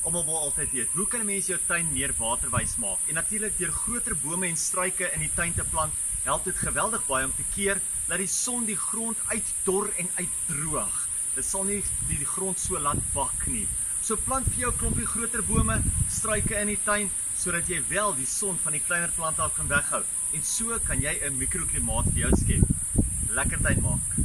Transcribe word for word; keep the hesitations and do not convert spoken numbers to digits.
Almal wil altyd weet, hoe kan 'n mens jou tuin meer waterwys maak? En natuurlik deur groter bome en struike in die tuin te plant, help dit geweldig baie om te keer dat die son die grond uitdor en uitdroog. Dit sal nie die, die grond so laat bak nie. So plant vir jou 'n klompie groter bome, struike in die tuin, sodat jy wel die son van die kleiner plante af kan weghou. En so kan jy 'n mikroklimaat vir jou skep. Lekker tuin maak.